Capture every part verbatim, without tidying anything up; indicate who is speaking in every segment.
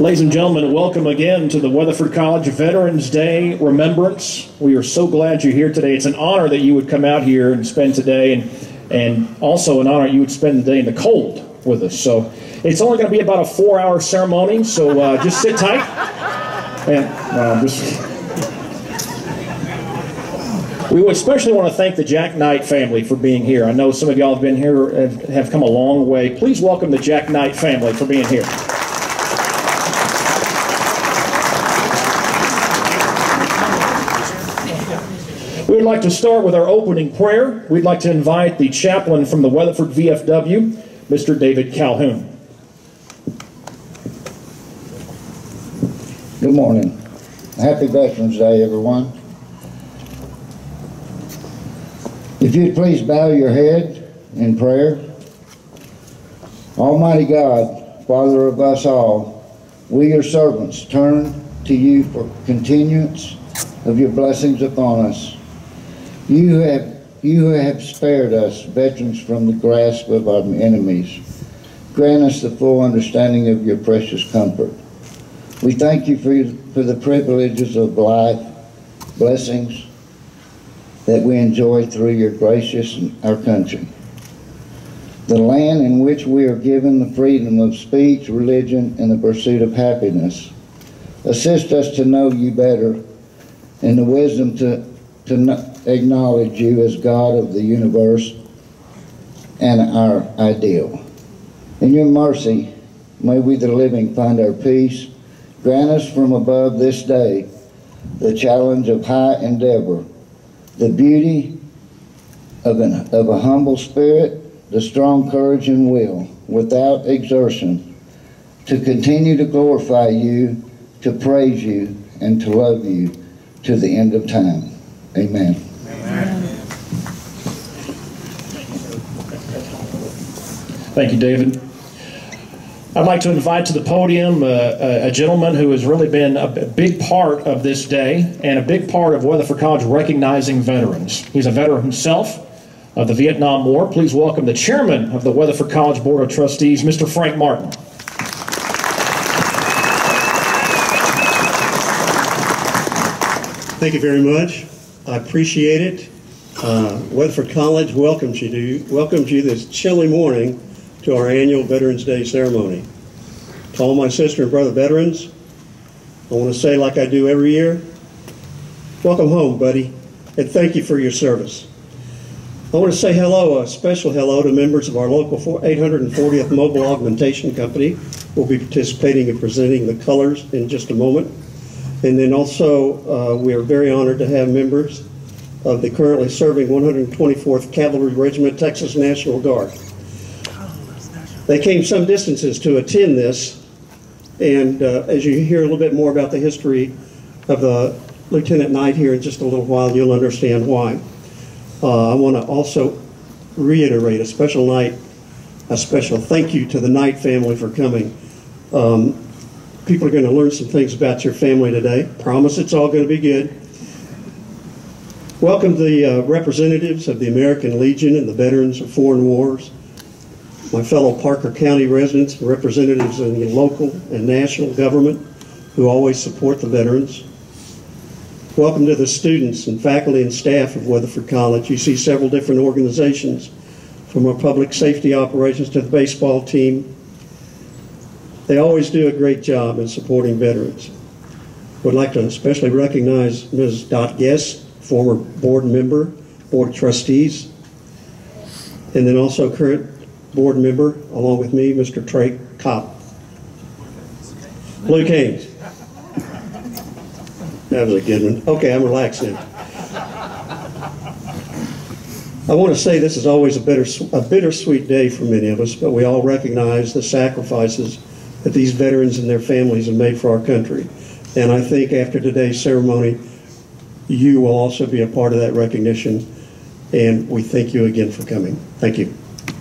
Speaker 1: Ladies and gentlemen, welcome again to the Weatherford College Veterans Day Remembrance. We are so glad you're here today. It's an honor that you would come out here and spend today, and, and also an honor you would spend the day in the cold with us. So it's only going to be about a four-hour ceremony, so uh, just sit tight. And uh, just... We would especially want to thank the Jack Knight family for being here. I know some of y'all have been here, have, have come a long way. Please welcome the Jack Knight family for being here. We'd like to start with our opening prayer. We'd like to invite the chaplain from the Weatherford V F W, Mister David Calhoun.
Speaker 2: Good morning. Happy Veterans Day, everyone. If you'd please bow your head in prayer. Almighty God, Father of us all, we your servants turn to you for continuance of your blessings upon us. You have, you have spared us, veterans, from the grasp of our enemies. Grant us the full understanding of your precious comfort. We thank you for, for the privileges of life, blessings that we enjoy through your gracious our country. The land in which we are given the freedom of speech, religion, and the pursuit of happiness. Assist us to know you better and the wisdom to, to acknowledge you as God of the universe and our ideal. In your mercy, may we the living find our peace. Grant us from above this day the challenge of high endeavor, the beauty of, an, of a humble spirit, the strong courage and will, without exertion, to continue to glorify you, to praise you, and to love you to the end of time. Amen.
Speaker 1: Amen. Thank you, David. I'd like to invite to the podium uh, a, a gentleman who has really been a big part of this day and a big part of Weatherford College recognizing veterans. He's a veteran himself of the Vietnam War. Please welcome the chairman of the Weatherford College Board of Trustees, Mister Frank Martin.
Speaker 3: Thank you very much. I appreciate it. Uh, Weatherford College welcomes you, to, welcomes you this chilly morning to our annual Veterans Day ceremony. To all my sister and brother veterans, I want to say, like I do every year, welcome home, buddy, and thank you for your service. I want to say hello, a special hello to members of our local eight hundred fortieth Mobile Augmentation Company. We'll be participating in presenting the colors in just a moment. And then also, uh, we are very honored to have members of the currently serving one hundred twenty-fourth Cavalry Regiment, Texas National Guard. They came some distances to attend this, and uh, as you hear a little bit more about the history of uh, Lieutenant Knight here in just a little while, you'll understand why. Uh, I want to also reiterate a special night, a special thank you to the Knight family for coming. Um, people are going to learn some things about your family today. Promise it's all going to be good. Welcome the uh, representatives of the American Legion and the Veterans of Foreign Wars, my fellow Parker County residents and representatives in the local and national government who always support the veterans. Welcome to the students and faculty and staff of Weatherford College. You see several different organizations, from our public safety operations to the baseball team. They always do a great job in supporting veterans. Would like to especially recognize Miz Dot Guest, former board member, Board of Trustees, and then also current board member, along with me, Mister Trey Kopp. Luke Haynes. That was a good one. Okay, I'm relaxed now. I want to say this is always a, bitter, a bittersweet day for many of us, but we all recognize the sacrifices that these veterans and their families have made for our country. And I think after today's ceremony, you will also be a part of that recognition, and we thank you again for coming. Thank you.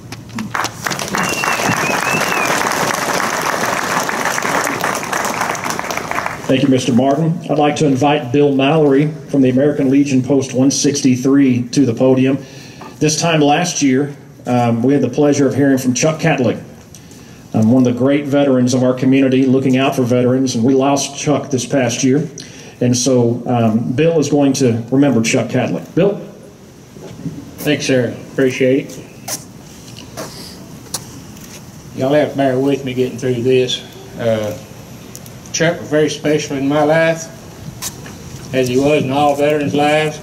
Speaker 1: Thank you, Mister Martin. I'd like to invite Bill Mallory from the American Legion Post one sixty-three to the podium. This time last year, um, we had the pleasure of hearing from Chuck Katlic. Uh, um, one of the great veterans of our community, looking out for veterans, and we lost Chuck this past year. And so um, Bill is going to remember Chuck Katlic. Bill?
Speaker 4: Thanks, sir. Appreciate it. Y'all have to bear with me getting through this. Uh, Chuck was very special in my life, as he was in all veterans' lives.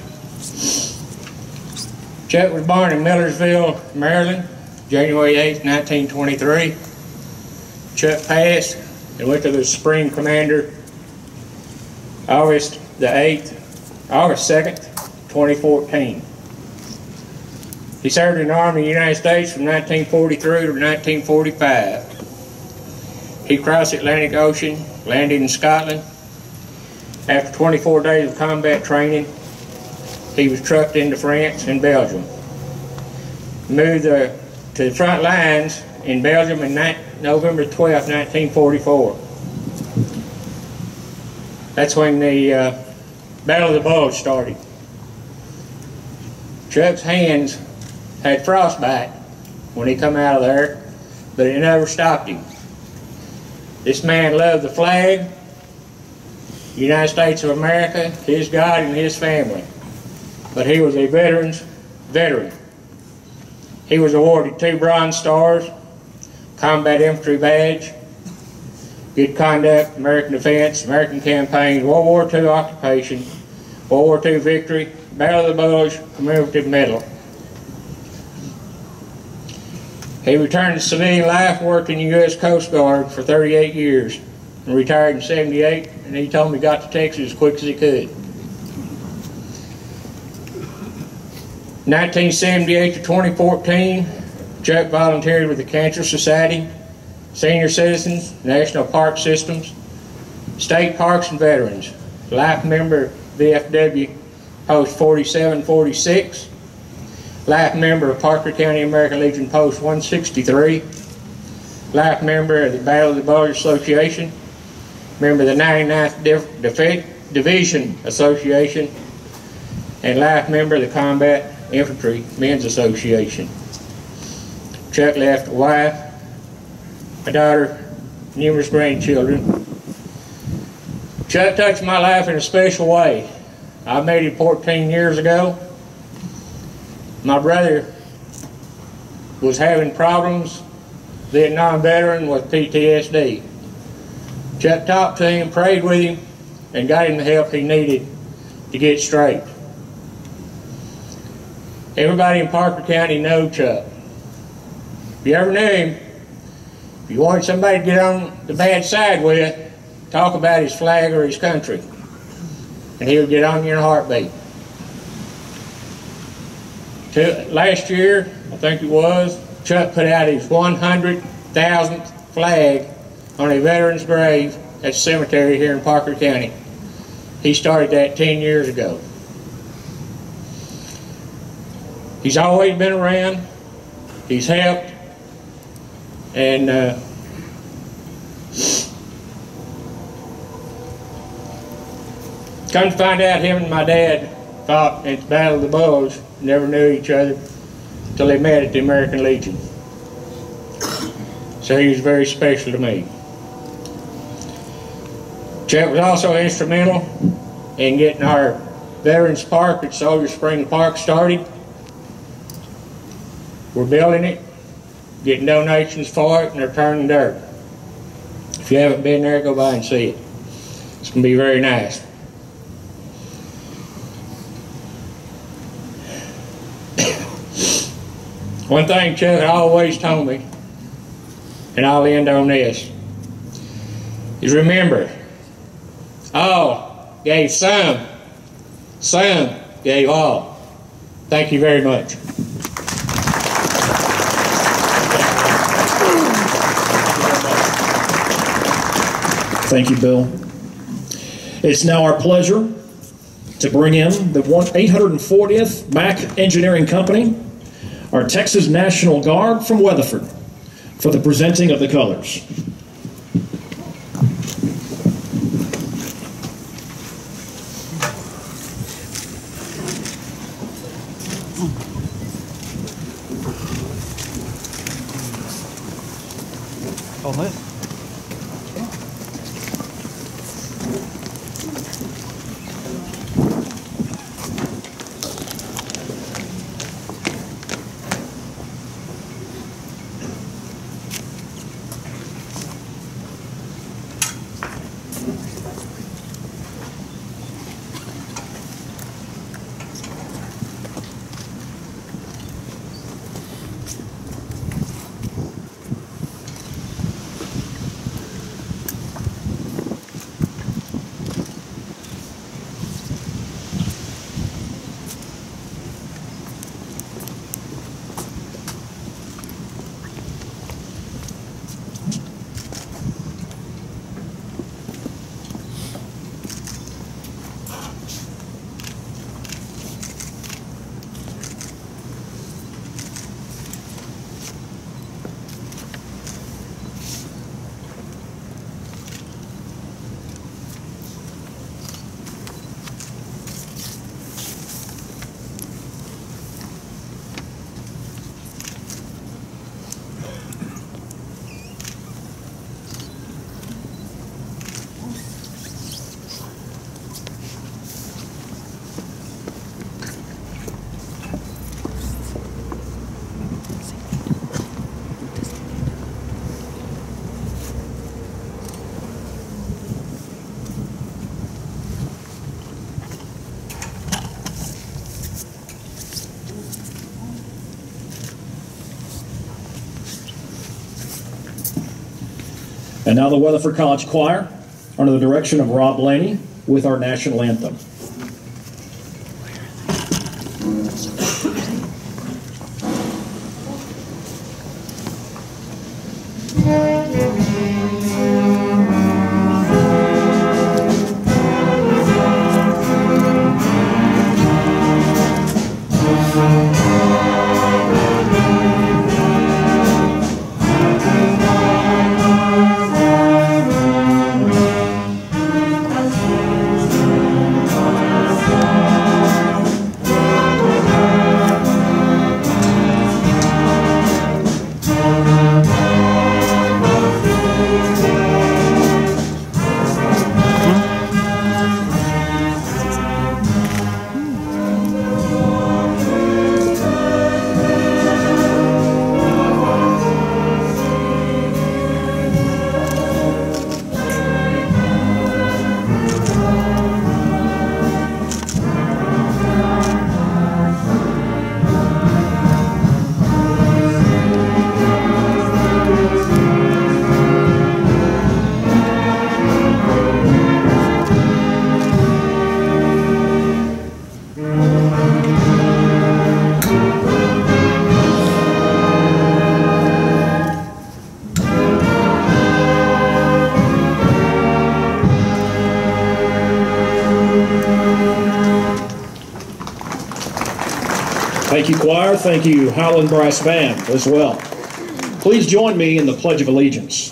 Speaker 4: Chuck was born in Millersville, Maryland, January eighth, nineteen twenty-three. Chuck passed and went to the Supreme Commander August the eighth, August second, twenty fourteen. He served in the Army of the United States from nineteen forty-three to nineteen forty-five. He crossed the Atlantic Ocean, landed in Scotland. After twenty-four days of combat training, he was trucked into France and Belgium. Moved uh, to the front lines in Belgium on November twelfth, nineteen forty-four. That's when the uh, Battle of the Bulge started. Chuck's hands had frostbite when he come out of there, but it never stopped him. This man loved the flag, the United States of America, his God, and his family. But he was a veteran's veteran. He was awarded two Bronze Stars, Combat Infantry Badge, Good Conduct, American Defense, American Campaign, World War Two Occupation, World War Two Victory, Battle of the Bulge, Commemorative Medal. He returned to civilian life, worked in the U S Coast Guard for thirty-eight years, and retired in seventy-eight, and he told me he got to Texas as quick as he could. nineteen seventy-eight to twenty fourteen, Chuck volunteered with the Cancer Society, Senior Citizens, National Park Systems, State Parks and Veterans, life member V F W Post forty-seven forty-six, life member of Parker County American Legion Post one sixty-three, life member of the Battle of the Bulge Association, member of the ninety-ninth Def Def Division Association, and life member of the Combat Infantry Men's Association. Chuck left a wife, a daughter, numerous grandchildren. Chuck touched my life in a special way. I met him fourteen years ago. My brother was having problems, Vietnam veteran with P T S D. Chuck talked to him, prayed with him, and got him the help he needed to get straight. Everybody in Parker County knows Chuck. If you ever knew him, if you wanted somebody to get on the bad side with, talk about his flag or his country, and he would get on you in a heartbeat. To, last year, I think it was, Chuck put out his one hundred thousandth flag on a veteran's grave at the cemetery here in Parker County. He started that ten years ago. He's always been around, he's helped, and uh, come to find out, him and my dad fought at the Battle of the Bulge, never knew each other until they met at the American Legion. So he was very special to me. Chuck was also instrumental in getting our Veterans Park at Soldier Spring Park started. We're building it, getting donations for it, and they're turning dirt. If you haven't been there, go by and see it. It's going to be very nice. One thing Chuck always told me, and I'll end on this, is remember, all gave some, some gave all. Thank you very much.
Speaker 1: Thank you, Bill. It's now our pleasure to bring in the eight hundred fortieth Mack Engineering Company, our Texas National Guard from Weatherford, for the presenting of the colors.
Speaker 5: on this.
Speaker 1: And now the Weatherford College Choir, under the direction of Rob Laney, with our national anthem. Thank you, choir. Thank you, Howland Brass Band, as well. Please join me in the Pledge of Allegiance.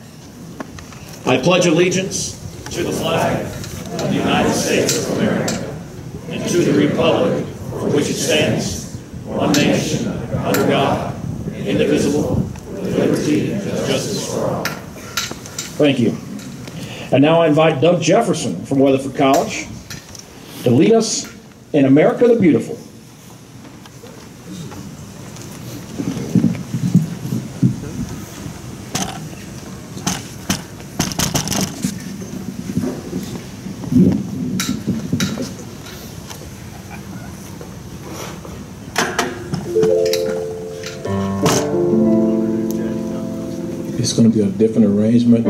Speaker 1: I pledge allegiance to the flag of the United States of America and to the republic for which it stands, one nation, under God, indivisible, with liberty and justice for all. Thank you. And now I invite Doug Jefferson from Weatherford College to lead us in America the Beautiful.
Speaker 6: It's going to be a different arrangement.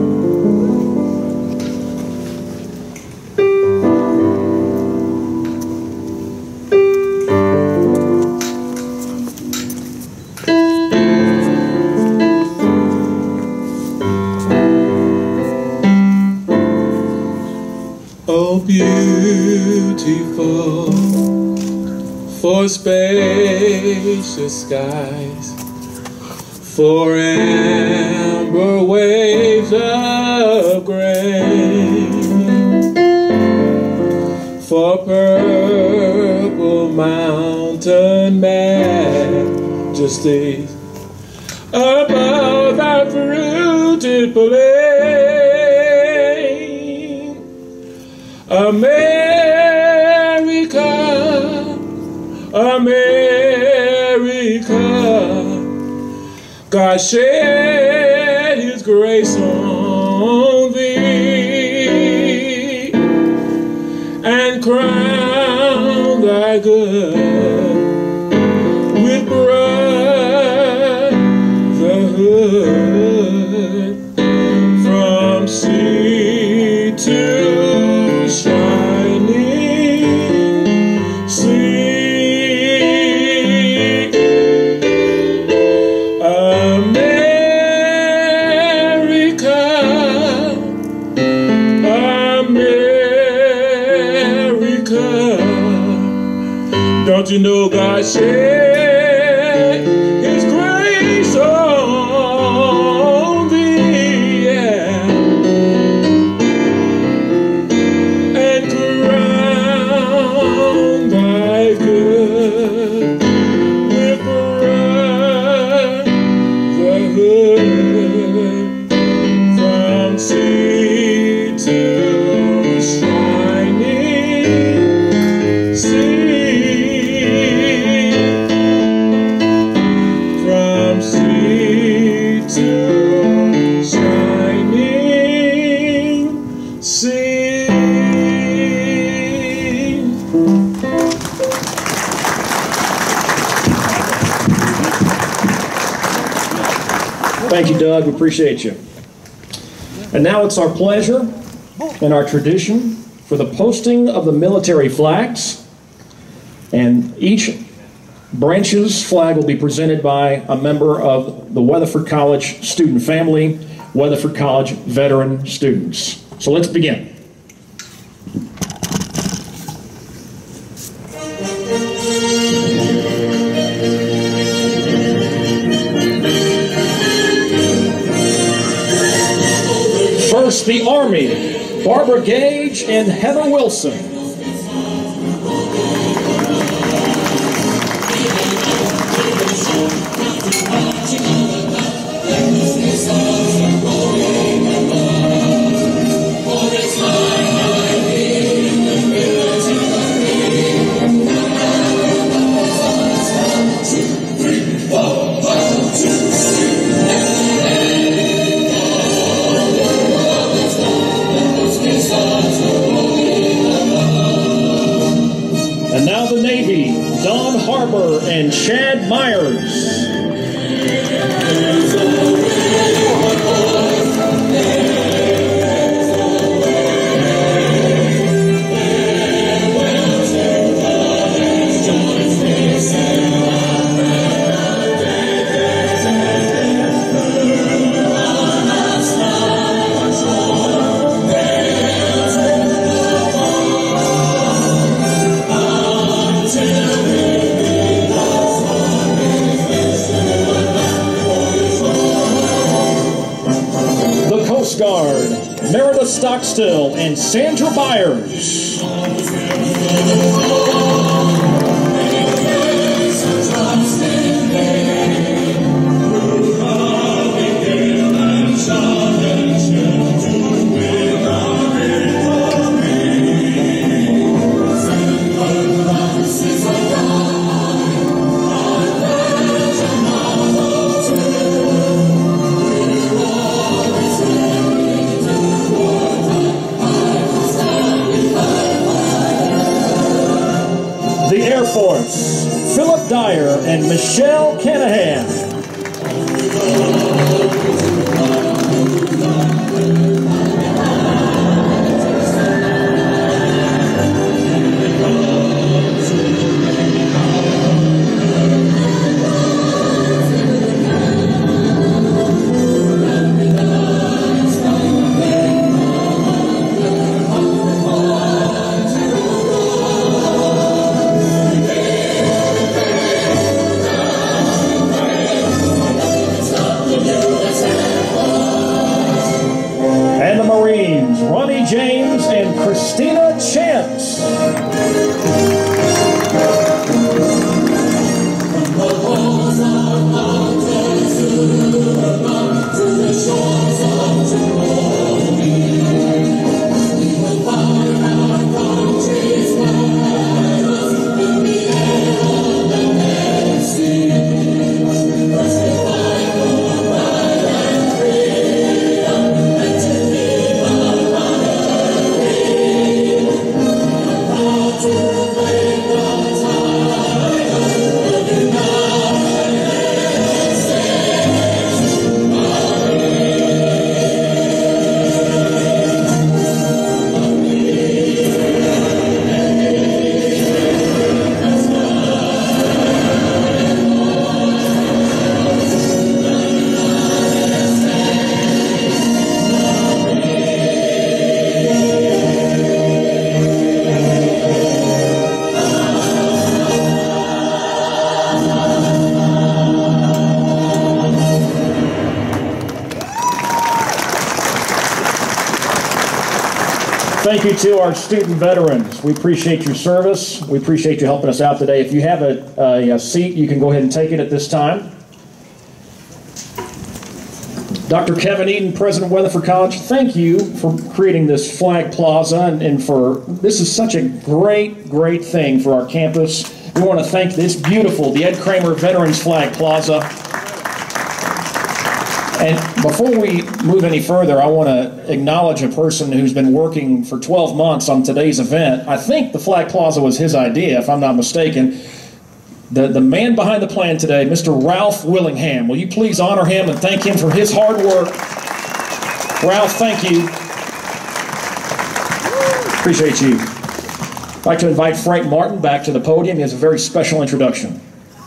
Speaker 7: Oh, beautiful for spacious skies, for amber waves of grain, for purple mountain majesties above our fruit. plane. America, America, God shed his grace on thee and crown thy good with brotherhood from sea to shining sea. America, America, don't you know God shed his grace on thee, yeah, and crown thy good with brotherhood from sea to shining sea. From sea to shining sea.
Speaker 1: Thank you, Doug. We appreciate you. And now it's our pleasure and our tradition for the posting of the military flags. And each branch's flag will be presented by a member of the Weatherford College student family, Weatherford College veteran students. So let's begin. First, the Army, Barbara Gage and Heather Wilson. And now the Navy, Don Harbour and Chad Byers. Guard, Merida Stockstill and Sandra Byers. Force, Philip Dyer and Michelle Canahan.
Speaker 5: U S A
Speaker 1: Thank you to our student veterans. We appreciate your service. We appreciate you helping us out today. If you have a, a, a seat, you can go ahead and take it at this time. Doctor Kevin Eden, President of Weatherford College, thank you for creating this flag plaza, and, and for, this is such a great, great thing for our campus. We want to thank this beautiful, the Ed Kramer Veterans Flag Plaza. And before we move any further, I want to acknowledge a person who's been working for twelve months on today's event. I think the Flag Plaza was his idea, if I'm not mistaken. The, the man behind the plan today, Mister Ralph Willingham. Will you please honor him and thank him for his hard work? Ralph, thank you. Appreciate you. I'd like to invite Frank Martin back to the podium. He has a very special introduction.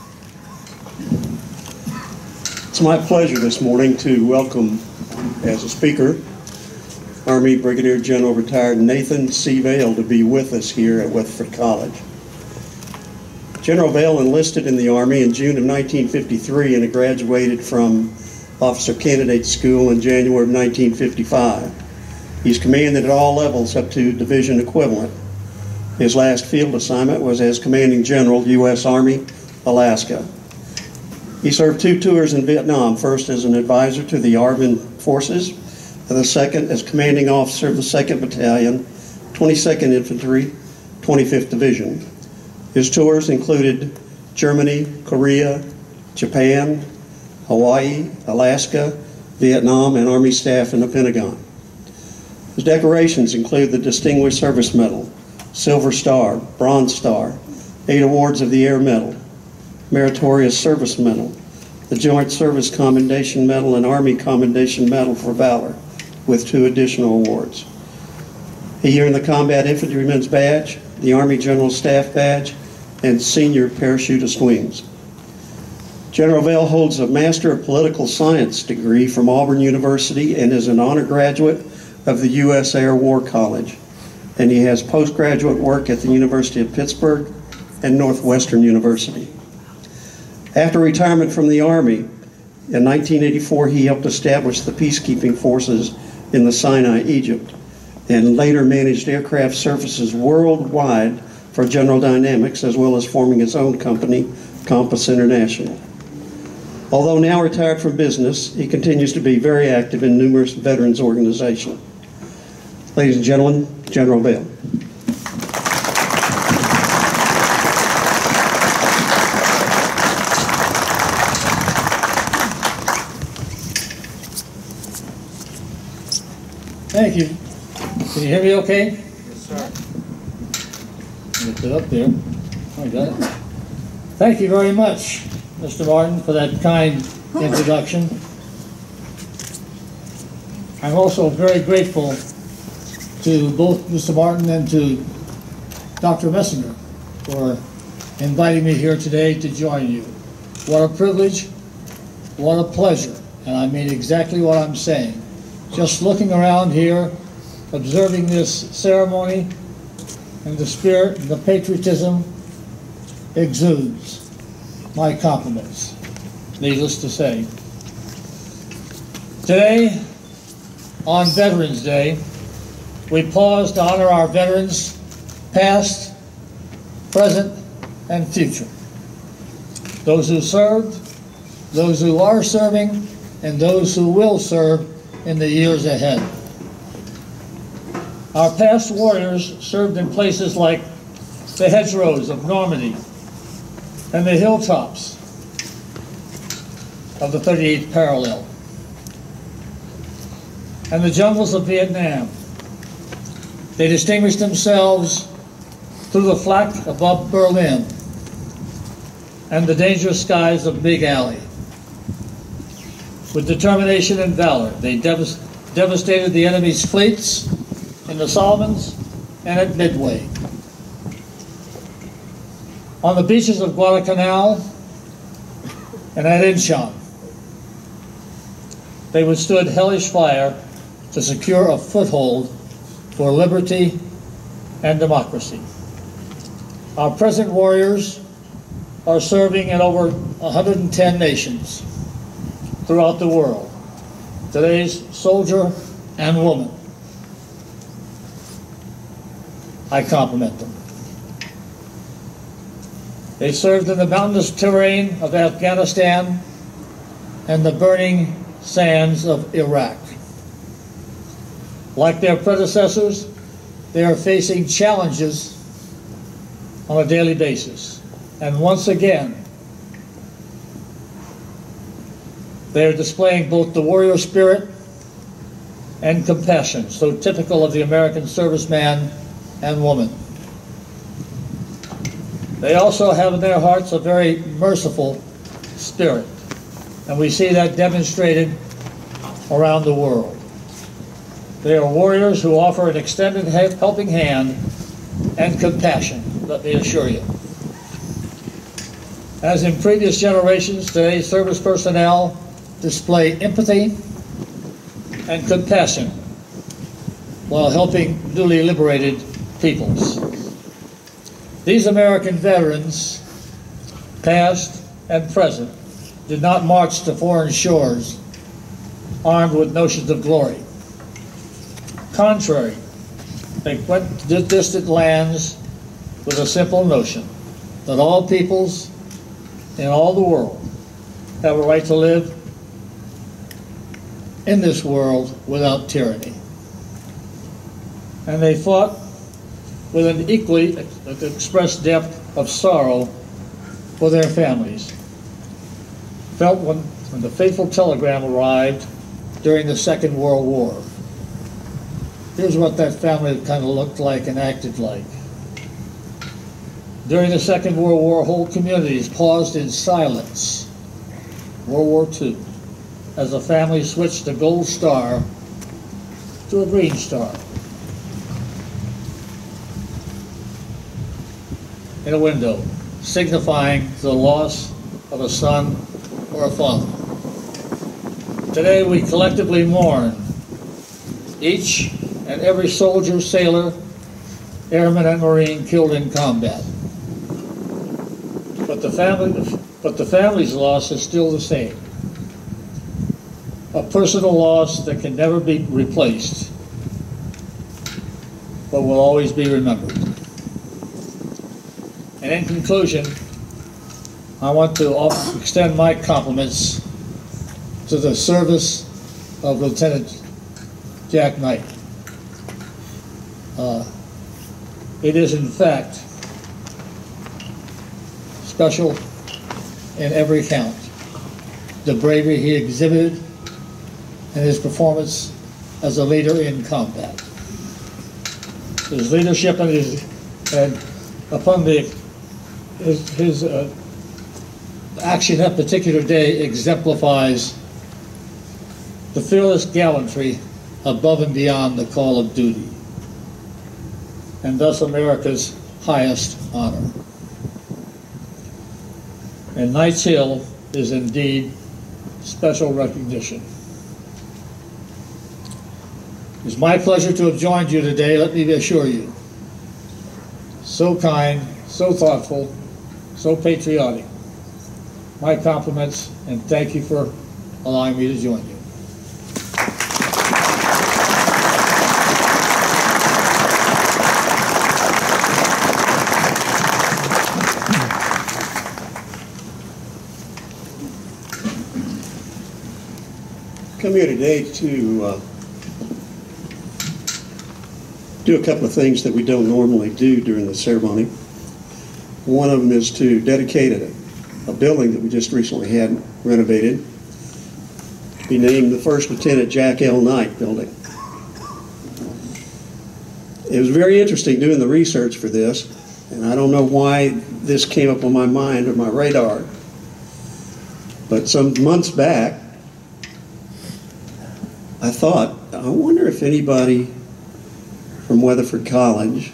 Speaker 3: It's my pleasure this morning to welcome as a speaker Army Brigadier General Retired Nathan C. Vail to be with us here at Weatherford College. General Vail enlisted in the Army in June of nineteen fifty-three and graduated from Officer Candidate School in January of nineteen fifty-five. He's commanded at all levels up to division equivalent. His last field assignment was as Commanding General, U S Army, Alaska. He served two tours in Vietnam, first as an advisor to the Armed Forces, and the second as commanding officer of the second Battalion, twenty-second Infantry, twenty-fifth Division. His tours included Germany, Korea, Japan, Hawaii, Alaska, Vietnam, and Army staff in the Pentagon. His decorations include the Distinguished Service Medal, Silver Star, Bronze Star, eight awards of the Air Medal, Meritorious Service Medal, the Joint Service Commendation Medal, and Army Commendation Medal for Valor, with two additional awards. He earned the Combat Infantryman's Badge, the Army General Staff Badge, and Senior Parachutist Wings. General Vail holds a Master of Political Science degree from Auburn University and is an honor graduate of the U S Air War College. And he has postgraduate work at the University of Pittsburgh and Northwestern University. After retirement from the Army, in nineteen eighty-four, he helped establish the peacekeeping forces in the Sinai, Egypt, and later managed aircraft services worldwide for General Dynamics, as well as forming his own company, Compass International. Although now retired from business, he continues to be very active in numerous veterans organizations. Ladies and gentlemen, General Vail.
Speaker 5: Thank you. Can you hear me okay? Yes, sir. Get it up there. I got it. Thank you very much, Mister Martin, for that kind introduction. I'm also very grateful to both Mister Martin and to Doctor Messenger for inviting me here today to join you. What a privilege, what a pleasure, and I mean exactly what I'm saying. Just looking around here, observing this ceremony, and the spirit and the patriotism exudes. My compliments, needless to say. Today, on Veterans Day, we pause to honor our veterans, past, present, and future. Those who served, those who are serving, and those who will serve in the years ahead. Our past warriors served in places like the hedgerows of Normandy and the hilltops of the thirty-eighth parallel and the jungles of Vietnam. They distinguished themselves through the flak above Berlin and the dangerous skies of Big Alley. With determination and valor, they devas devastated the enemy's fleets in the Solomons and at Midway. On the beaches of Guadalcanal and at Incheon, they withstood hellish fire to secure a foothold for liberty and democracy. Our present warriors are serving in over one hundred ten nations throughout the world. Today's soldier and woman. I compliment them. They served in the mountainous terrain of Afghanistan and the burning sands of Iraq. Like their predecessors, they are facing challenges on a daily basis. And once again, they are displaying both the warrior spirit and compassion, so typical of the American serviceman and woman. They also have in their hearts a very merciful spirit, and we see that demonstrated around the world. They are warriors who offer an extended helping hand and compassion, let me assure you. As in previous generations, today's service personnel display empathy and compassion while helping newly liberated peoples. These American veterans, past and present, did not march to foreign shores armed with notions of glory. Contrary, they went to distant lands with a simple notion that all peoples in all the world have a right to live in this world without tyranny. And they fought with an equally expressed depth of sorrow for their families. Felt when, when the fateful telegram arrived during the Second World War. Here's what that family kind of looked like and acted like. During the Second World War, whole communities paused in silence. World War Two, as the family switched the gold star to a green star. In a window, signifying the loss of a son or a father. Today we collectively mourn each and every soldier, sailor, airman, and Marine killed in combat. But the family, but the family's loss is still the same. A personal loss that can never be replaced, but will always be remembered. And in conclusion, I want to offer, extend my compliments to the service of Lieutenant Jack Knight. Uh, it is in fact special in every count. The bravery he exhibited and his performance as a leader in combat. His leadership and his, and upon the, his, his uh, action that particular day exemplifies the fearless gallantry above and beyond the call of duty, and thus America's highest honor. And Knight's Hill is indeed special recognition. It's my pleasure to have joined you today, let me assure you. So kind, so thoughtful, so patriotic. My compliments, and thank you for allowing me to join you.
Speaker 3: Come here today to uh, do a couple of things that we don't normally do during the ceremony. One of them is to dedicate a, a building that we just recently had renovated, to be named the First Lieutenant Jack L. Knight Building. It was very interesting doing the research for this, and I don't know why this came up on my mind or my radar, but some months back, I thought, I wonder if anybody from Weatherford College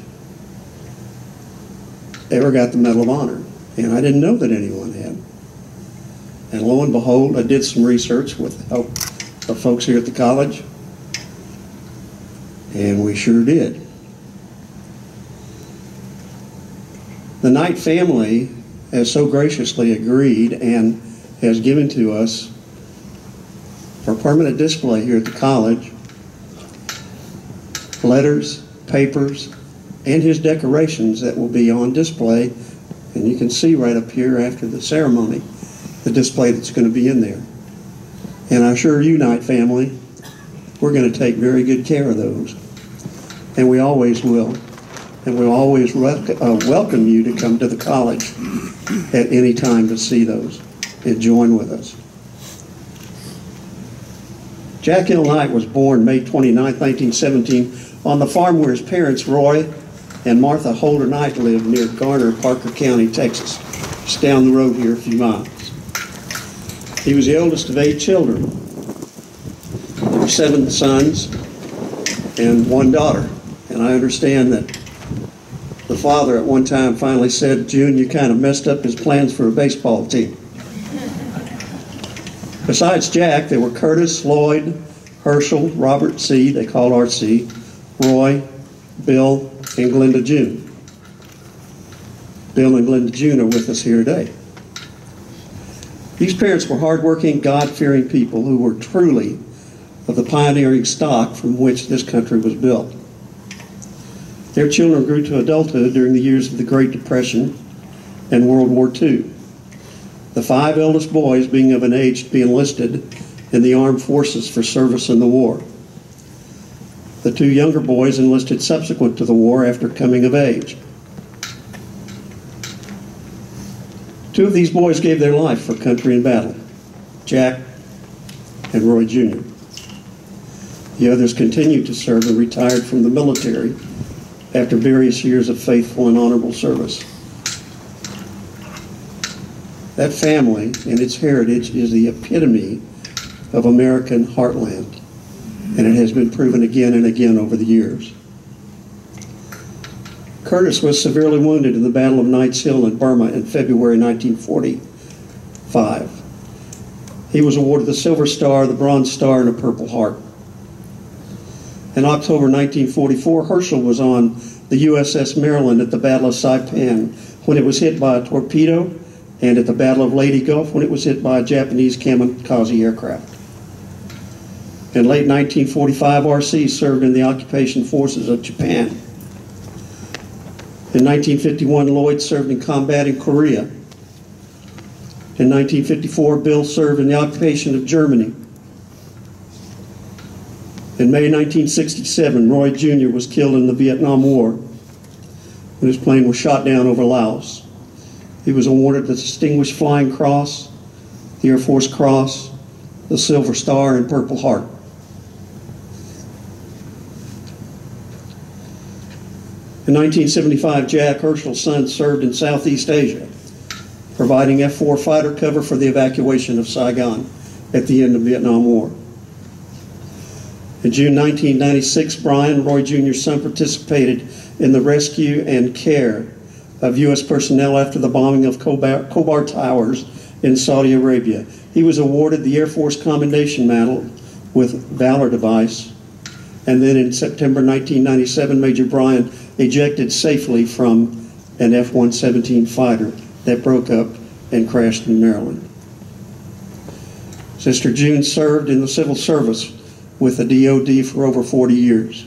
Speaker 3: ever got the Medal of Honor. And I didn't know that anyone had. And lo and behold, I did some research with the help of folks here at the college, and we sure did. The Knight family has so graciously agreed and has given to us for permanent display here at the college letters, papers, and his decorations that will be on display. And you can see right up here after the ceremony the display that's going to be in there. And I assure you, Knight family, we're going to take very good care of those. And we always will. And we'll always uh, welcome you to come to the college at any time to see those and join with us. Jack Hill Knight was born May twenty-ninth, nineteen seventeen, on the farm where his parents, Roy and Martha Holder Knight, lived near Garner, Parker County, Texas, just down the road here a few miles. He was the oldest of eight children. There were seven sons and one daughter. And I understand that the father at one time finally said, "June, you kind of messed up his plans for a baseball team." Besides Jack, there were Curtis, Lloyd, Herschel, Robert C., they called R C, Roy, Bill, and Glenda June. Bill and Glenda June are with us here today. These parents were hardworking, God-fearing people who were truly of the pioneering stock from which this country was built. Their children grew to adulthood during the years of the Great Depression and World War Two. The five eldest boys being of an age to be enlisted in the armed forces for service in the war. The two younger boys enlisted subsequent to the war after coming of age. Two of these boys gave their life for country in battle, Jack and Roy Junior The others continued to serve and retired from the military after various years of faithful and honorable service. That family and its heritage is the epitome of American heartland, and it has been proven again and again over the years. Curtis was severely wounded in the Battle of Knight's Hill in Burma in February nineteen forty-five. He was awarded the Silver Star, the Bronze Star, and a Purple Heart. In October nineteen forty-four, Herschel was on the U S S Maryland at the Battle of Saipan when it was hit by a torpedo, and at the Battle of Leyte Gulf when it was hit by a Japanese kamikaze aircraft. In late nineteen forty-five, R C served in the occupation forces of Japan. In nineteen fifty-one, Lloyd served in combat in Korea. In nineteen fifty-four, Bill served in the occupation of Germany. In May nineteen sixty-seven, Roy Junior was killed in the Vietnam War when his plane was shot down over Laos. He was awarded the Distinguished Flying Cross, the Air Force Cross, the Silver Star, and Purple Heart. In nineteen seventy-five, Jack, Herschel's son, served in Southeast Asia, providing F four fighter cover for the evacuation of Saigon at the end of the Vietnam War. In June nineteen ninety-six, Brian, Roy Junior's son, participated in the rescue and care of U S personnel after the bombing of Khobar, Khobar Towers in Saudi Arabia. He was awarded the Air Force Commendation Medal with Valor Device. And then in September nineteen ninety-seven, Major Brian ejected safely from an F one seventeen fighter that broke up and crashed in Maryland. Sister June served in the civil service with the D O D for over forty years.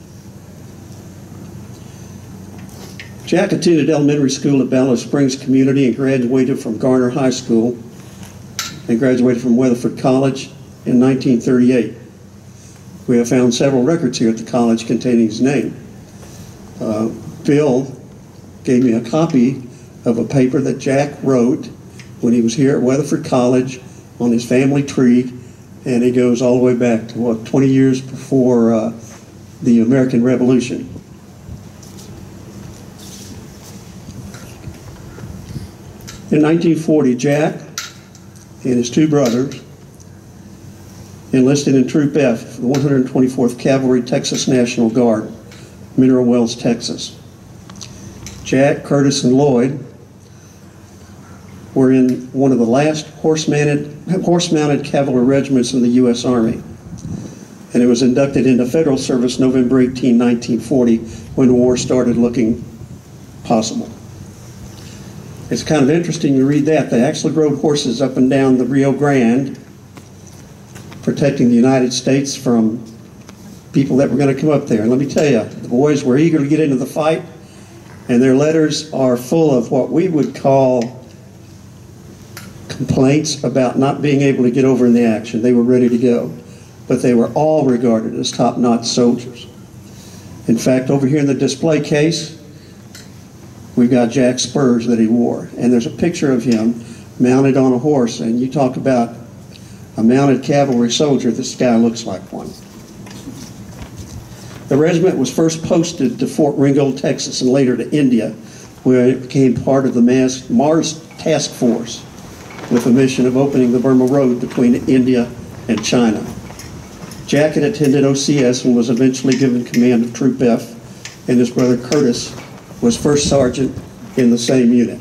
Speaker 3: Jack attended elementary school at Bella Springs Community and graduated from Garner High School and graduated from Weatherford College in nineteen thirty-eight. We have found several records here at the college containing his name. Uh, Bill gave me a copy of a paper that Jack wrote when he was here at Weatherford College on his family tree, and it goes all the way back to, what, twenty years before uh, the American Revolution. In nineteen forty, Jack and his two brothers enlisted in Troop F, the one hundred twenty-fourth Cavalry Texas National Guard, Mineral Wells, Texas. Jack, Curtis, and Lloyd were in one of the last horse-mounted, horse-mounted cavalry regiments in the U S Army, and it was inducted into federal service November eighteenth, nineteen forty, when war started looking possible. It's kind of interesting to read that. They actually rode horses up and down the Rio Grande, protecting the United States from people that were going to come up there. And let me tell you, the boys were eager to get into the fight, and their letters are full of what we would call complaints about not being able to get over in the action. They were ready to go, but they were all regarded as top-notch soldiers. In fact, over here in the display case, we've got Jack's spurs that he wore, and there's a picture of him mounted on a horse, and you talk about a mounted cavalry soldier, this guy looks like one. The regiment was first posted to Fort Ringgold, Texas, and later to India, where it became part of the Mars Task Force with the mission of opening the Burma Road between India and China. Jack had attended O C S and was eventually given command of Troop F, and his brother Curtis was first sergeant in the same unit.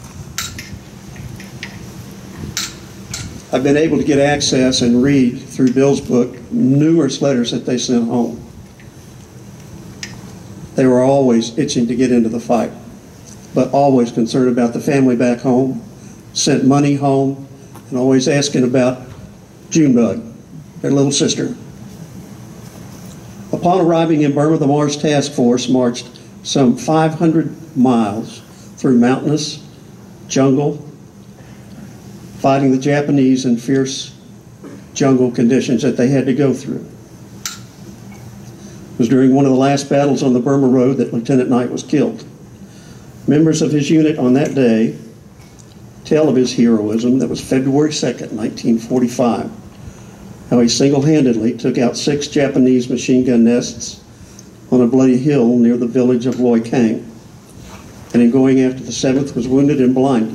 Speaker 3: I've been able to get access and read through Bill's book numerous letters that they sent home. They were always itching to get into the fight, but always concerned about the family back home, sent money home, and always asking about Junebug, their little sister. Upon arriving in Burma, the Mars Task Force marched some five hundred miles through mountainous jungle, fighting the Japanese in fierce jungle conditions that they had to go through. It was during one of the last battles on the Burma Road that Lieutenant Knight was killed. Members of his unit on that day tell of his heroism. That was February second, nineteen forty-five. How he single-handedly took out six Japanese machine gun nests on a bloody hill near the village of Loy Kang, and in going after the seventh was wounded and blinded.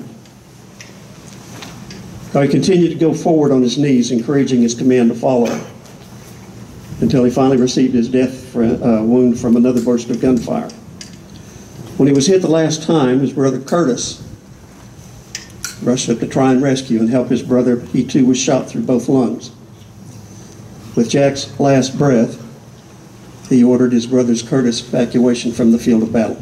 Speaker 3: How he continued to go forward on his knees, encouraging his command to follow, until he finally received his death uh, wound from another burst of gunfire. When he was hit the last time, his brother Curtis rushed up to try and rescue and help his brother. He too was shot through both lungs. With Jack's last breath, he ordered his brother's Curtis evacuation from the field of battle.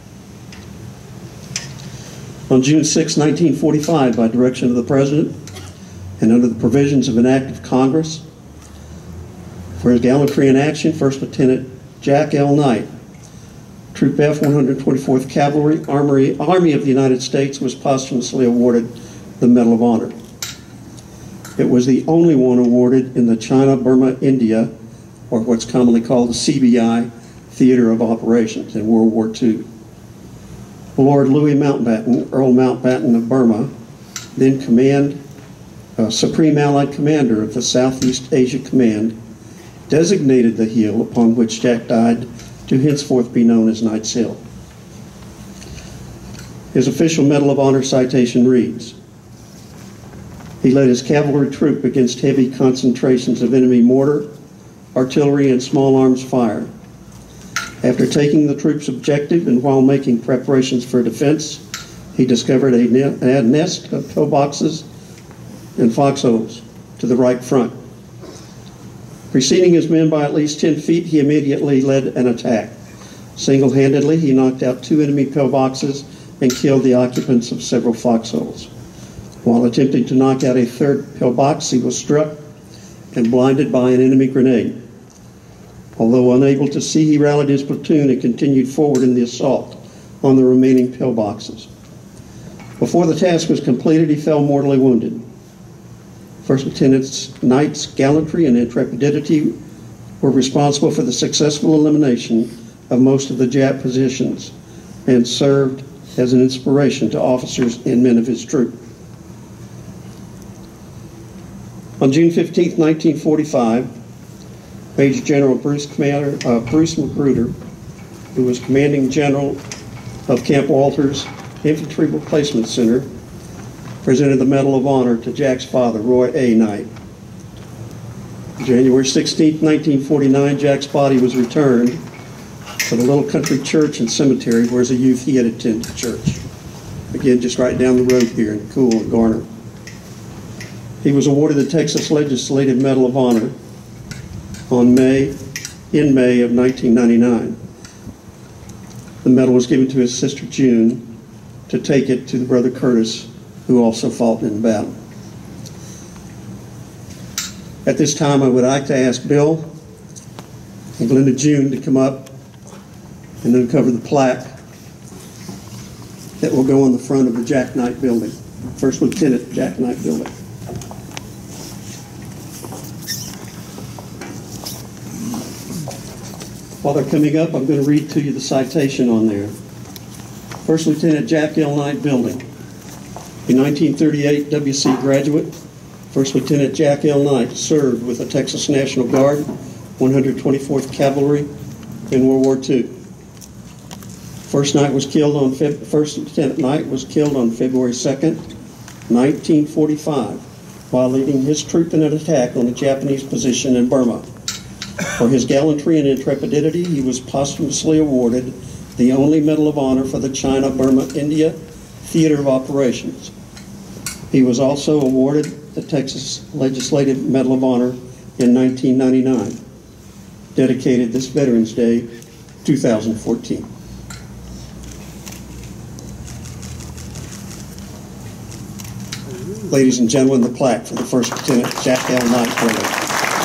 Speaker 3: On June sixth, nineteen forty-five, by direction of the President and under the provisions of an act of Congress, for his gallantry in action, First Lieutenant Jack L. Knight, Troop F, one hundred twenty-fourth Cavalry, Armory, Army of the United States, was posthumously awarded the Medal of Honor. It was the only one awarded in the China, Burma, India, or what's commonly called the C B I, Theater of Operations in World War Two. Lord Louis Mountbatten, Earl Mountbatten of Burma, then command, uh, Supreme Allied Commander of the Southeast Asia Command, designated the hill upon which Jack died to henceforth be known as Knight's Hill. His official Medal of Honor citation reads, he led his cavalry troop against heavy concentrations of enemy mortar, artillery, and small arms fire. After taking the troops' objective and while making preparations for defense, he discovered a, ne a nest of pillboxes and foxholes to the right front. Preceding his men by at least ten feet, he immediately led an attack. Single-handedly, he knocked out two enemy pillboxes and killed the occupants of several foxholes. While attempting to knock out a third pillbox, he was struck and blinded by an enemy grenade. Although unable to see, he rallied his platoon and continued forward in the assault on the remaining pillboxes. Before the task was completed, he fell mortally wounded. First Lieutenant Knight's gallantry and intrepidity were responsible for the successful elimination of most of the Jap positions and served as an inspiration to officers and men of his troop. On June fifteenth, nineteen forty-five, Major General Bruce, Commander, uh, Bruce Magruder, who was commanding general of Camp Walter's Infantry Replacement Center, presented the Medal of Honor to Jack's father, Roy A. Knight. January sixteenth, nineteen forty-nine, Jack's body was returned to the little country church and cemetery where as a youth he had attended church. Again, just right down the road here in Cool and Garner. He was awarded the Texas Legislative Medal of Honor on May, in May of nineteen ninety-nine. The medal was given to his sister June to take it to the brother Curtis, who also fought in battle. At this time, I would like to ask Bill and Glenda June to come up and uncover the plaque that will go on the front of the Jack Knight building, First Lieutenant Jack Knight building. While they're coming up, I'm going to read to you the citation on there. First Lieutenant Jack L. Knight building. A nineteen thirty-eight W C graduate, First Lieutenant Jack L. Knight served with the Texas National Guard, one hundred twenty-fourth Cavalry in World War Two. First Knight was killed on Feb First Lieutenant Knight was killed on February second, nineteen forty-five, while leading his troop in an attack on a Japanese position in Burma. For his gallantry and intrepidity, he was posthumously awarded the only Medal of Honor for the China-Burma-India Theater of Operations. He was also awarded the Texas Legislative Medal of Honor in nineteen ninety-nine, dedicated this Veterans Day, two thousand fourteen. Ladies and gentlemen, the plaque for the First Lieutenant Jack L. Knight building.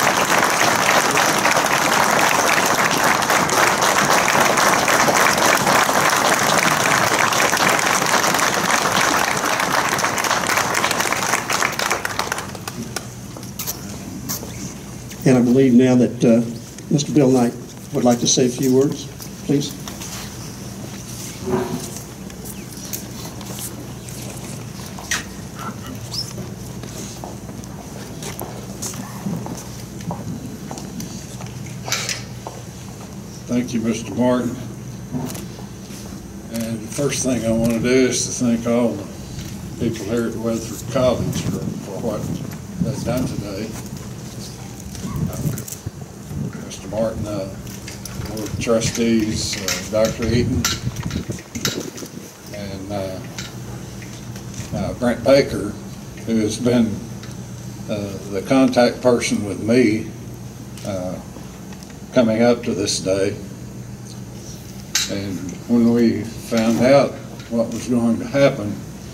Speaker 3: And I believe now that uh, Mister Bill Knight would like to say a few words, please.
Speaker 8: Thank you, Mister Martin. And the first thing I want to do is to thank all the people here at Weatherford College for, for what they've done today. Mister Martin, uh, Board of Trustees, uh, Doctor Eaton, and uh, uh, Brent Baker, who has been uh, the contact person with me uh, coming up to this day. And when we found out what was going to happen,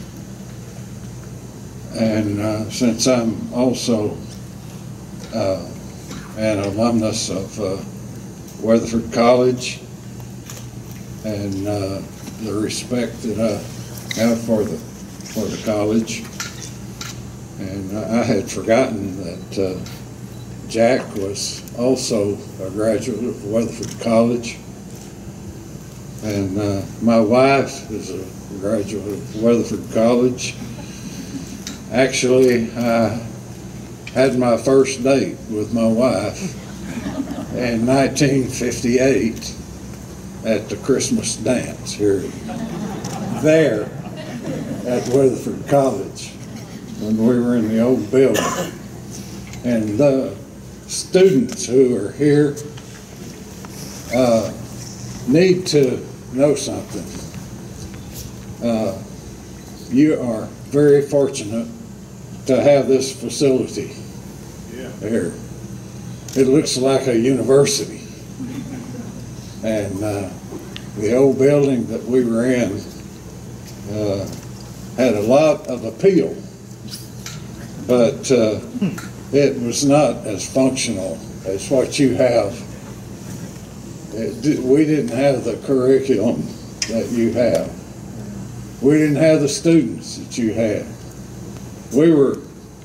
Speaker 8: and uh, since I'm also uh, an alumnus of uh, Weatherford College, and uh, the respect that I have for the for the college, and I had forgotten that uh, Jack was also a graduate of Weatherford College, and uh, my wife is a graduate of Weatherford College. Actually, I had my first date with my wife in nineteen fifty-eight at the Christmas dance here, there at Weatherford College when we were in the old building. And the students who are here uh, need to know something. Uh, you are very fortunate to have this facility here. It looks like a university. And uh, the old building that we were in uh, had a lot of appeal, but uh, it was not as functional as what you have. It did, we didn't have the curriculum that you have. We didn't have the students that you had. We were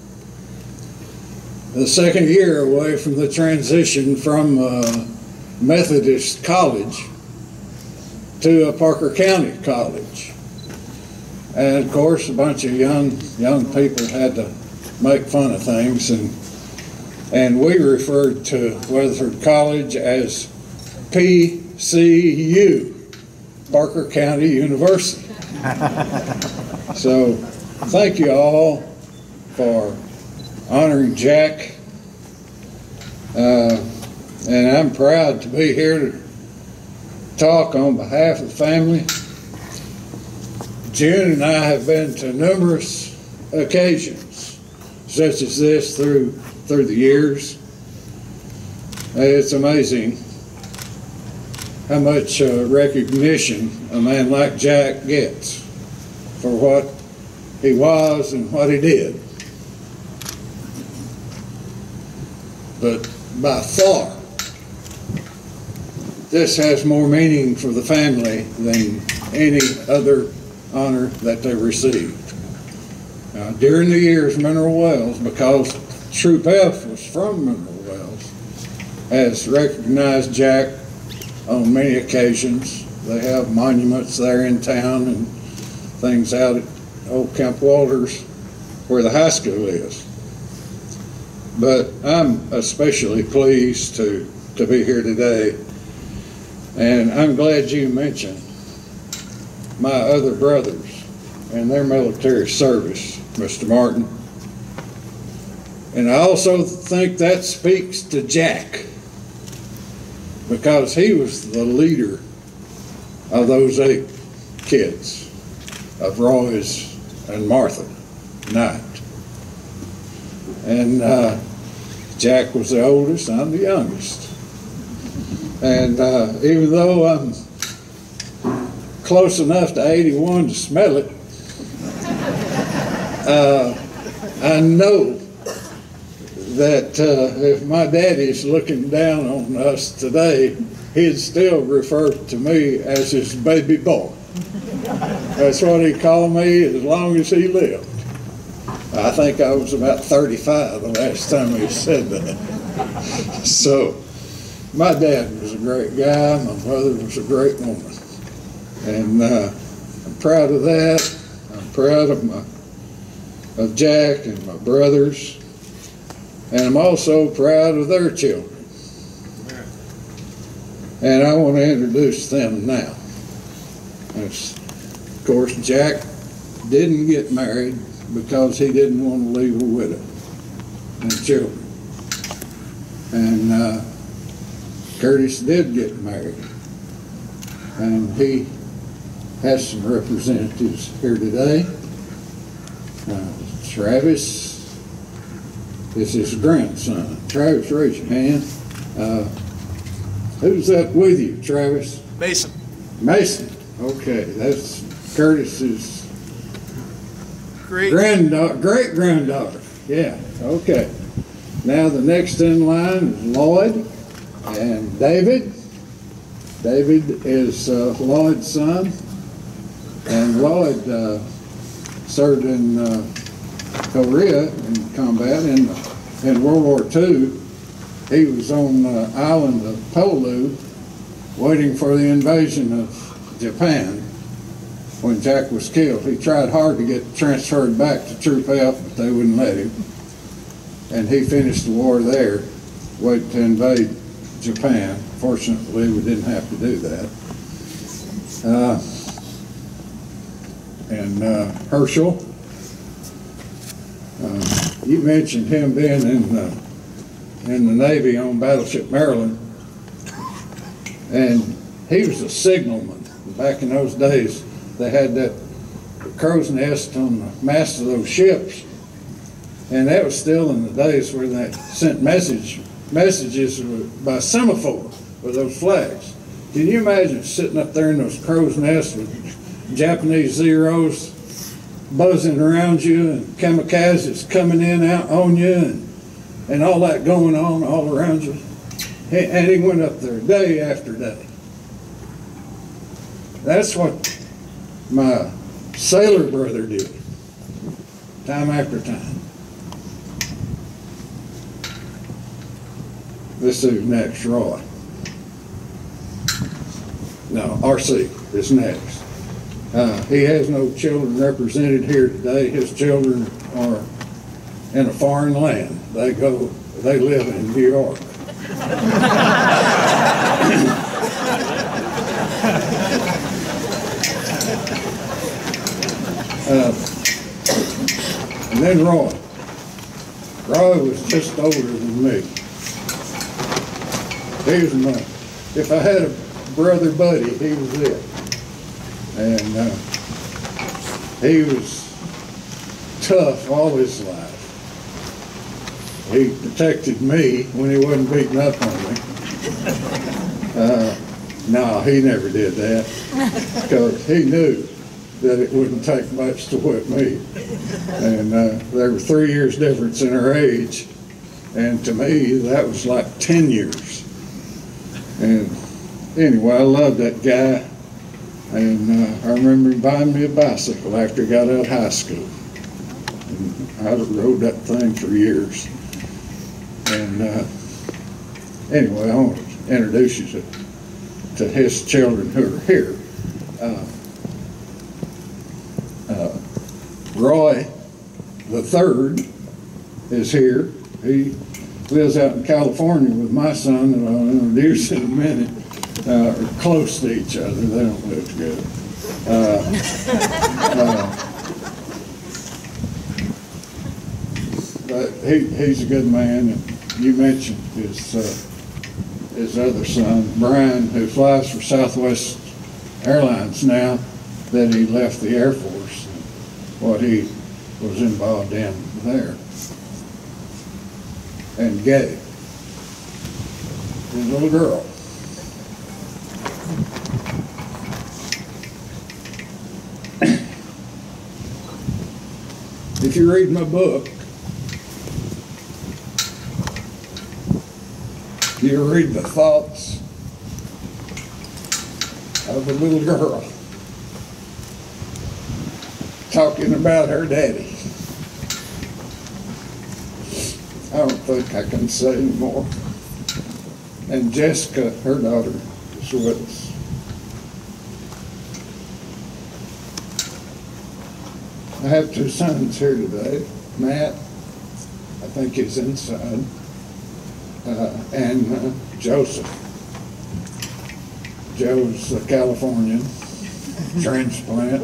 Speaker 8: the second year away from the transition from uh, Methodist college to a Parker County college. And of course, a bunch of young young people had to make fun of things, and and we referred to Weatherford College as P C U, Parker County University. So thank you all for honoring Jack, uh, and I'm proud to be here to talk on behalf of the family. June and I have been to numerous occasions such as this through through the years. It's amazing how much uh, recognition a man like Jack gets for what he was and what he did. But by far, this has more meaning for the family than any other honor that they received. Uh, during the years, Mineral Wells, because Troop F was from Mineral Wells, has recognized Jack on many occasions. They have monuments there in town and things out at Old Camp Walters where the high school is. But I'm especially pleased to, to be here today, and I'm glad you mentioned my other brothers and their military service, Mister Martin. And I also think that speaks to Jack, because he was the leader of those eight kids, of Roy's and Martha Knight. And uh, Jack was the oldest, I'm the youngest. And uh, even though I'm close enough to eighty-one to smell it, uh, I know that uh, if my daddy's looking down on us today, he'd still refer to me as his baby boy. That's what he called me as long as he lived. I think I was about thirty-five the last time he said that. So, my dad was a great guy, my mother was a great woman. And uh, I'm proud of that. I'm proud of my of Jack and my brothers. And I'm also proud of their children. And I want to introduce them now. As, of course, Jack didn't get married because he didn't want to leave a widow and children. And uh, Curtis did get married. And he has some representatives here today. Uh, Travis is his grandson. Travis, raise your hand. Uh, who's that with you, Travis?
Speaker 9: Mason.
Speaker 8: Mason. Okay, that's Curtis's
Speaker 9: Great
Speaker 8: granddaughter, great granddaughter. Yeah. Okay. Now the next in line is Lloyd and David. David is uh, Lloyd's son, and Lloyd uh, served in uh, Korea in combat in in World War Two. He was on the island of Polu, waiting for the invasion of Japan when Jack was killed. He tried hard to get transferred back to Troop F, but they wouldn't let him. And he finished the war there, waiting to invade Japan. Fortunately, we didn't have to do that. Uh, and uh, Herschel, uh, you mentioned him being in the, in the Navy on Battleship Maryland, and he was a signalman. Back in those days, they had that crow's nest on the mast of those ships, and that was still in the days where they sent message messages by semaphore with those flags. Can you imagine sitting up there in those crow's nests with Japanese Zeros buzzing around you and kamikazes coming in out on you and, and all that going on all around you? He, and he went up there day after day. That's what my sailor brother did, time after time. This is next, Roy. No, R C is next. Uh, he has no children represented here today. His children are in a foreign land. They go, they live in New York. uh, and then Roy. Roy was just older than me. He was my, if I had a brother buddy, he was it. And uh, he was tough all his life. He protected me when he wasn't beating up on me. Uh, no, he never did that, because he knew that it wouldn't take much to whip me. And uh, there were three years difference in our age, and to me, that was like ten years. And anyway, I loved that guy, and uh, I remember him buying me a bicycle after he got out of high school. And I rode that thing for years. And uh, anyway, I want to introduce you to, to his children who are here. Uh, uh, Roy the third is here. He lives out in California with my son, that I'll introduce in a minute. Uh, are close to each other. They don't live together. Uh, uh, but he, he's a good man. And you mentioned his uh, his other son, Brian, who flies for Southwest Airlines now that he left the Air Force, and what he was involved in there. And Gage, his little girl. If you read my book, you read the thoughts of a little girl talking about her daddy. I don't think I can say anymore. And Jessica, her daughter, is with us. I have two sons here today. Matt, I think he's inside, uh, and uh, Joseph. Joe's a Californian transplant.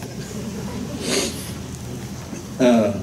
Speaker 8: Uh,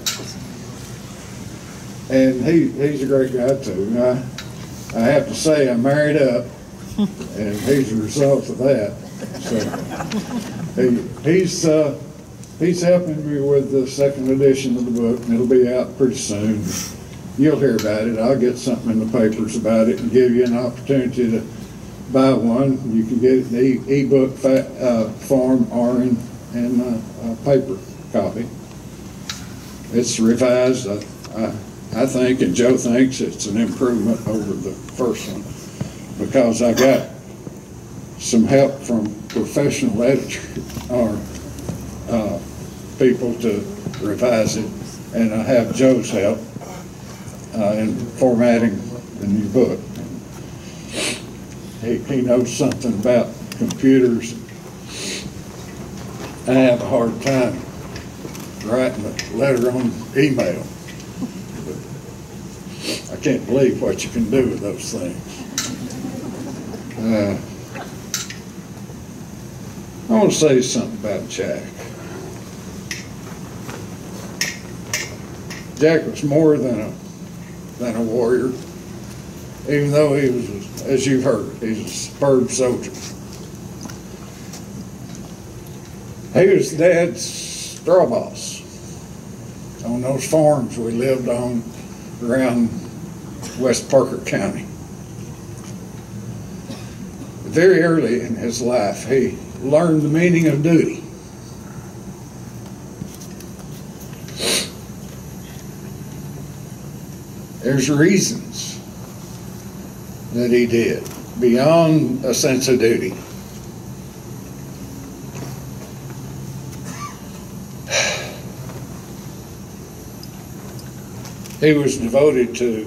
Speaker 8: and he, he's a great guy too. I, I have to say I married up, and he's a result of that. So he, he's uh, he's helping me with the second edition of the book, and it'll be out pretty soon. You'll hear about it. I'll get something in the papers about it and give you an opportunity to buy one. You can get it in the e-book uh, form or in, in uh, a paper copy. It's revised. I, I, I think, and Joe thinks, it's an improvement over the first one, because I got some help from professional editors or uh, people to revise it, and I have Joe's help uh, in formatting the new book. He, he knows something about computers. I have a hard time writing a letter on email. But I can't believe what you can do with those things. Uh, I want to say something about Jack. Jack was more than a than a warrior, even though he was, as you've heard, he's a superb soldier. He was Dad's straw boss on those farms we lived on around West Parker County. Very early in his life, he learned the meaning of duty. There's reasons that he did, beyond a sense of duty. He was devoted to,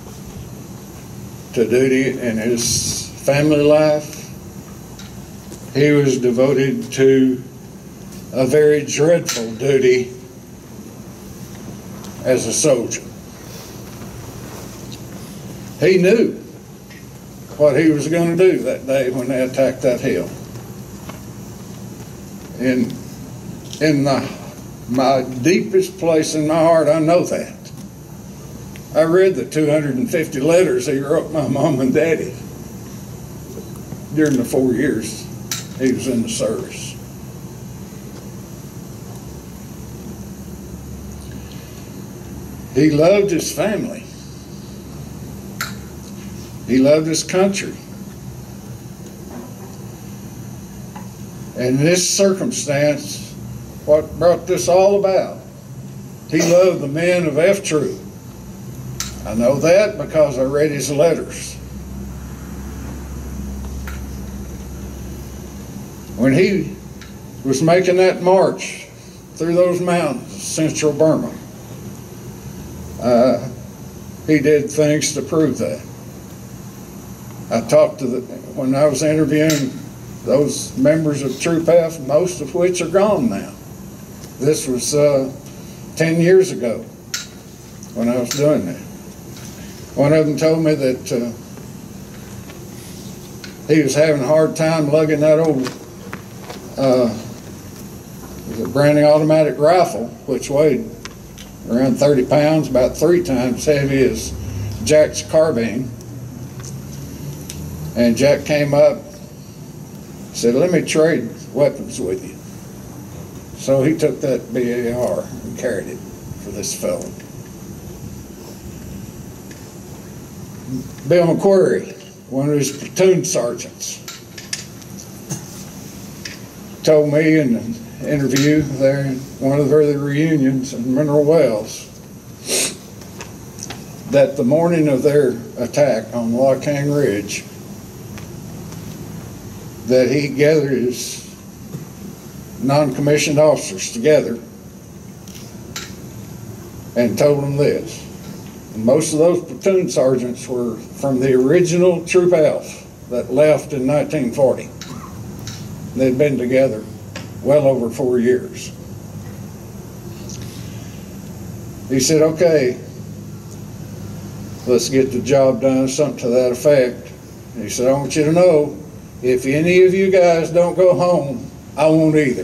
Speaker 8: to duty in his family life. He was devoted to a very dreadful duty as a soldier. He knew what he was going to do that day when they attacked that hill. In, in the, my deepest place in my heart, I know that. I read the two hundred fifty letters he wrote my mom and daddy during the four years he was in the service. He loved his family. He loved his country. And in this circumstance, what brought this all about, he loved the men of F Troop. I know that because I read his letters. when he was making that march through those mountains, central Burma, uh, he did things to prove that. I talked to the, when I was interviewing those members of Troop F, most of which are gone now. This was uh, ten years ago when I was doing that. One of them told me that uh, he was having a hard time lugging that old uh, was a Browning automatic rifle, which weighed around thirty pounds, about three times heavy as Jack's carbine. And Jack came up, said, "Let me trade weapons with you." So he took that B A R and carried it for this fellow. Bill McQuarrie, one of his platoon sergeants, told me in an interview there in one of the early reunions in Mineral Wells that the morning of their attack on Lockang Ridge, that he gathered his non-commissioned officers together and told them this. And most of those platoon sergeants were from the original Troop F that left in nineteen forty. They'd been together well over four years. He said, "Okay, let's get the job done," something to that effect. And he said, "I want you to know, if any of you guys don't go home, I won't either."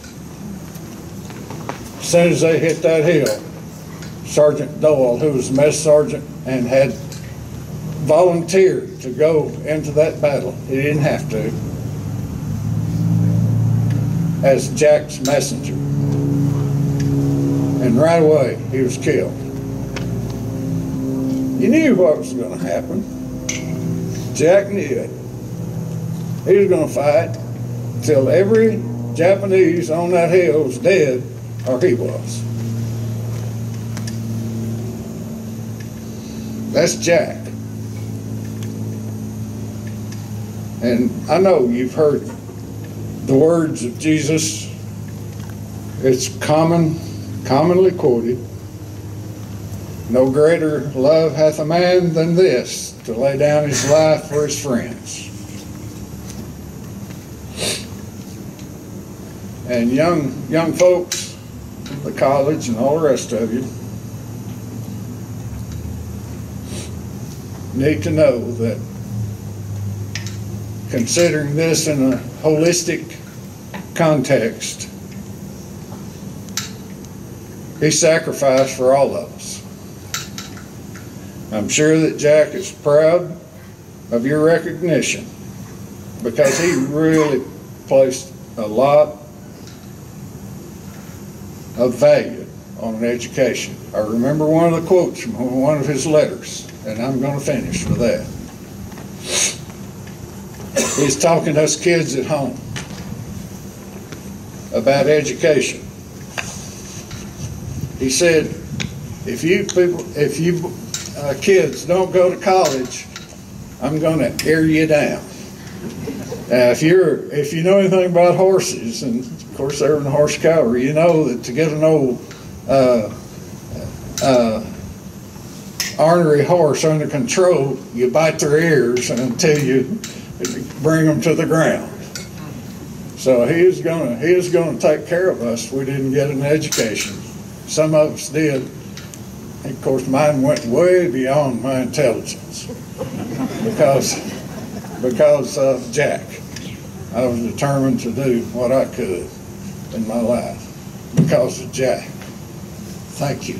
Speaker 8: As soon as they hit that hill, Sergeant Doyle, who was mess sergeant and had volunteered to go into that battle, he didn't have to, as Jack's messenger. And right away, he was killed. You knew what was going to happen. Jack knew it. He was going to fight till every Japanese on that hill was dead, or he was. That's Jack. And I know you've heard the words of Jesus. It's common, commonly quoted. "No greater love hath a man than this, to lay down his life for his friends." And young young folks, the college and all the rest of you, need to know that considering this in a holistic context, he sacrificed for all of us. I'm sure that Jack is proud of your recognition, because he really placed a lot of value on education. I remember one of the quotes from one of his letters, and I'm going to finish with that. He's talking to us kids at home about education. He said, if you people, if you uh, kids don't go to college, I'm going to air you down. Uh, if you're, if you know anything about horses, and of course they're in the horse cavalry, you know that to get an old uh, uh, ornery horse under control, you bite their ears until you bring them to the ground. So he is going to, he is going to take care of us. We didn't get an education. Some of us did. And of course, mine went way beyond my intelligence because because of Jack. I was determined to do what I could in my life because of Jack. Thank you.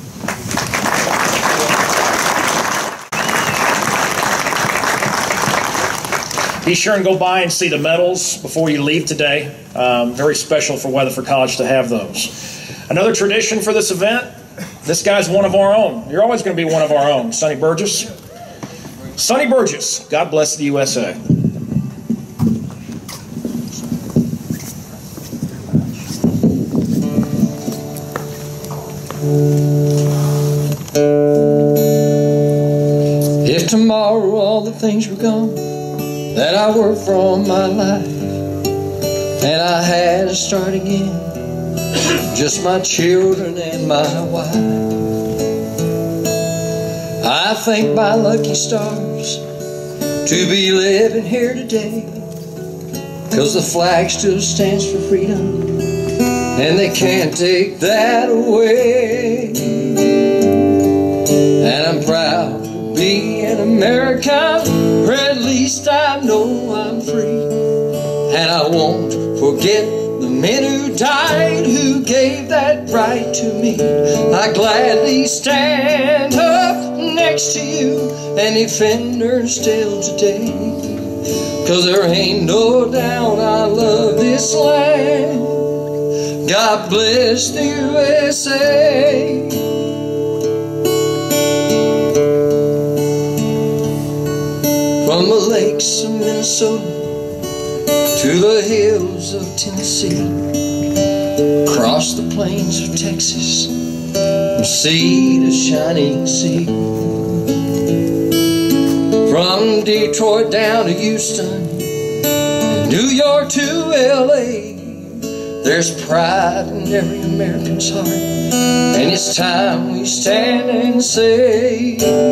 Speaker 1: Be sure and go by and see the medals before you leave today. Um, very special for Weatherford College to have those. Another tradition for this event, this guy's one of our own. You're always going to be one of our own. Sonny Burgess. Sonny Burgess, God bless the U S A.
Speaker 7: If tomorrow all the things were gone that I worked for all my life,
Speaker 10: and I had to start again, just my children and my wife. I thank my lucky stars to be living here today, 'cause the flag still stands for freedom, and they can't take that away. And I'm proud to be an American, or at least I know I'm free. And I won't forget the men who died, who gave that right to me. I gladly stand up next to you and defender still today, 'cause there ain't no doubt I love this land. God bless the U S A. From the lakes of Minnesota to the hills of Tennessee, across the plains of Texas, from sea to shining sea, from Detroit down to Houston, and New York to L A, there's pride in every American's heart, and it's time we stand and say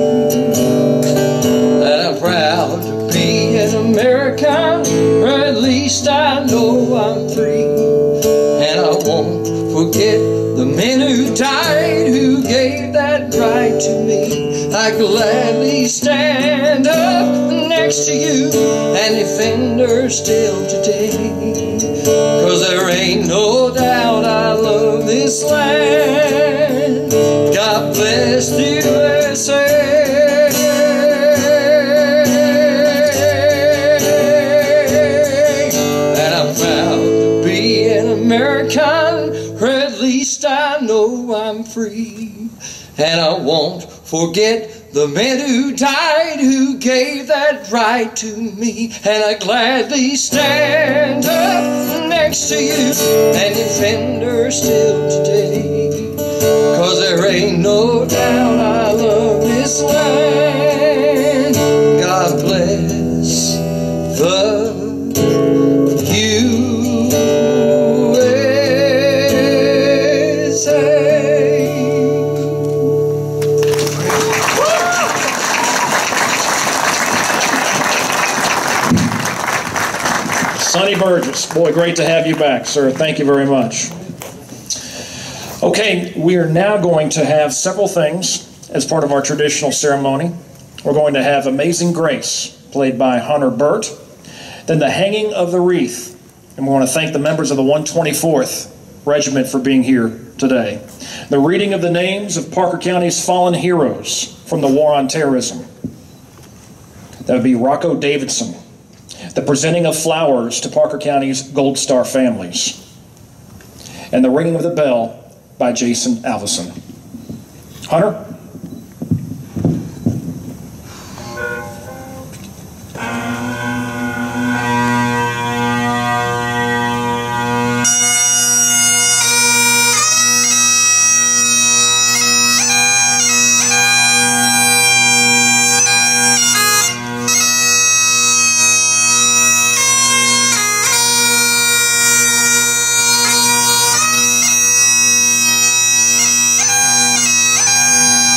Speaker 10: that I'm proud to be an American, or at least I know I'm free. And I won't forget the men who died, who gave that right to me. I gladly stand up next to you and defender still today, 'cause there ain't no doubt I love this land. God bless the U S A. And I'm proud to be an American, or at least I know I'm free. And I won't forget the men who died, who gave that right to me. And I gladly stand up next to you and defender still today, 'cause there ain't no doubt I love this land. God bless the U S A.
Speaker 1: Sonny Burgess, boy, great to have you back, sir. Thank you very much. Okay, we are now going to have several things as part of our traditional ceremony. We're going to have Amazing Grace, played by Hunter Burt, then the hanging of the wreath, and we want to thank the members of the one twenty-fourth Regiment for being here today. The reading of the names of Parker County's fallen heroes from the War on Terrorism. That would be Rocco Davidson. The presenting of flowers to Parker County's Gold Star families. And the ringing of the bell by Jason Alvison. Hunter?
Speaker 11: Thank you.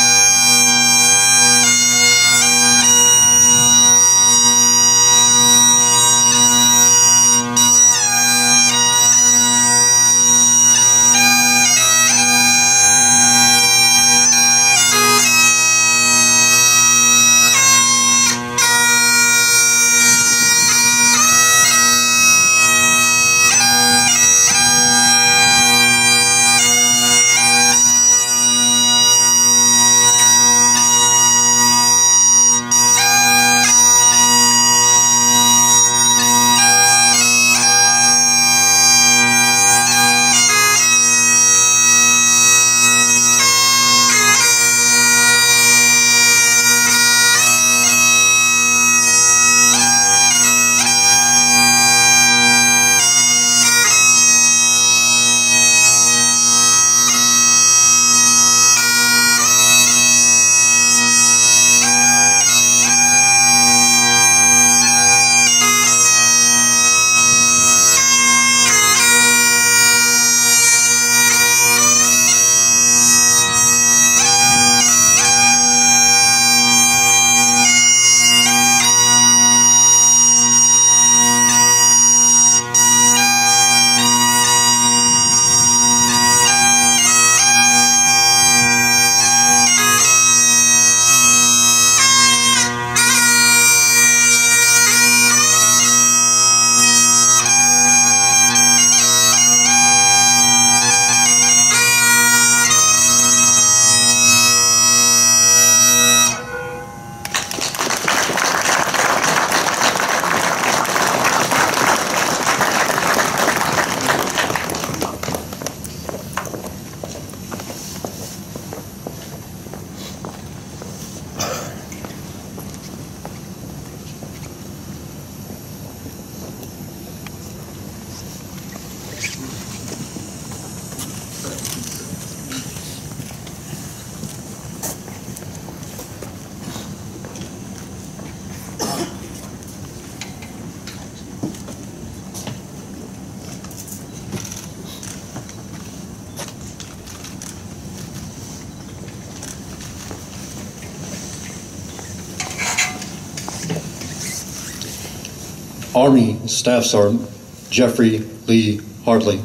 Speaker 11: Army Staff Sergeant Jeffrey Lee Hartley.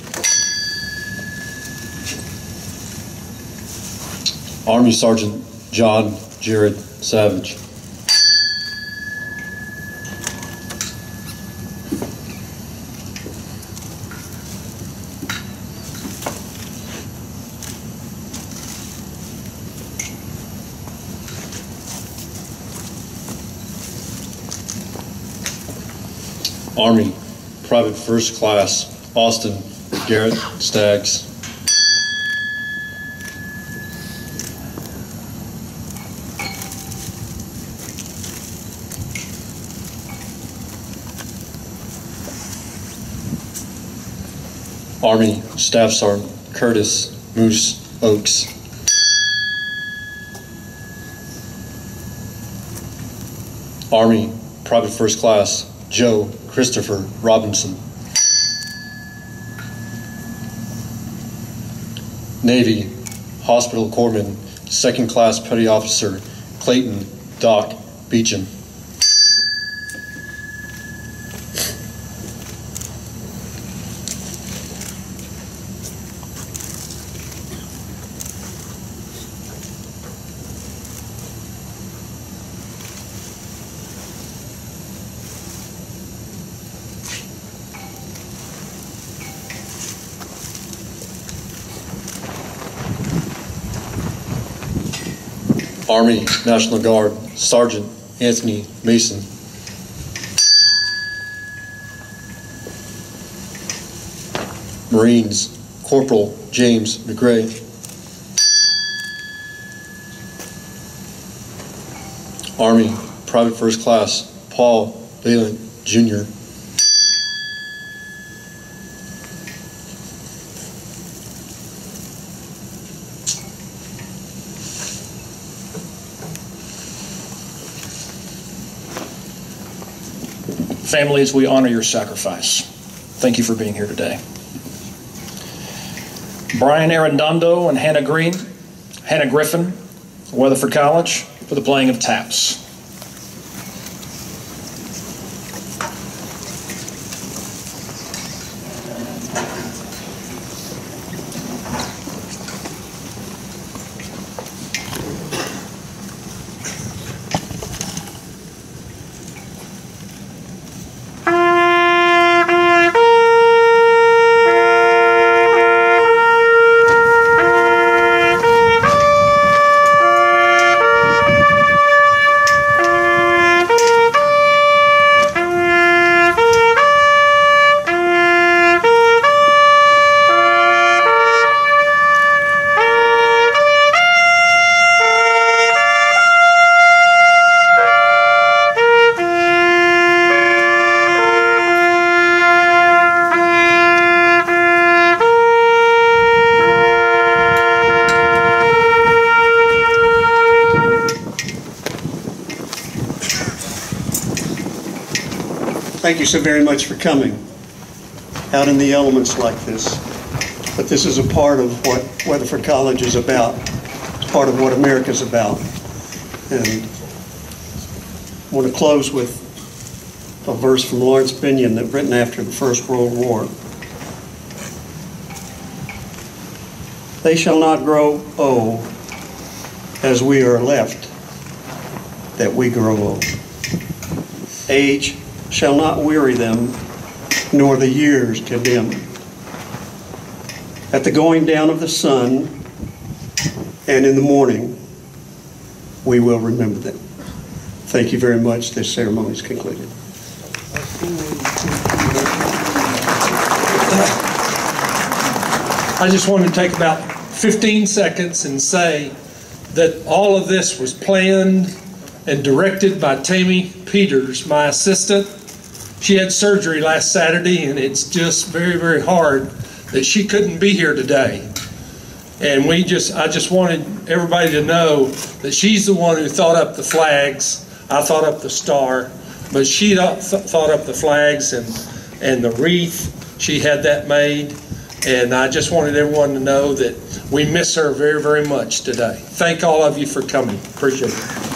Speaker 11: Army Sergeant John Jared Savage. Army Private First Class Austin Garrett Staggs. Army Staff Sergeant Curtis Moose Oaks. Army Private First Class Joe Christopher Robinson. Navy Hospital Corpsman Second Class Petty Officer Clayton Doc Beecham. Army National Guard Sergeant Anthony Mason. Marines Corporal James McGray. Army Private First Class Paul Valent Junior
Speaker 1: Families, we honor your sacrifice. Thank you for being here today. Brian Arredondo and Hannah Green, Hannah Griffin, Weatherford College, for the playing of taps.
Speaker 3: Thank you so very much for coming out in the elements like this. But this is a part of what Weatherford College is about. It's part of what America's about. And I want to close with a verse from Lawrence Binyon that written after the First World War. They shall not grow old as we are left, that we grow old. Age shall not weary them, nor the years condemn. At the going down of the sun and in the morning, we will remember them. Thank you very much. This ceremony is concluded.
Speaker 12: I just want to take about fifteen seconds and say that all of this was planned and directed by Tammy Peters, my assistant. She had surgery last Saturday, and it's just very, very hard that she couldn't be here today. And we just, I just wanted everybody to know that she's the one who thought up the flags. I thought up the star, but she th thought up the flags and, and the wreath. She had that made. And I just wanted everyone to know that we miss her very, very much today. Thank all of you for coming. Appreciate it.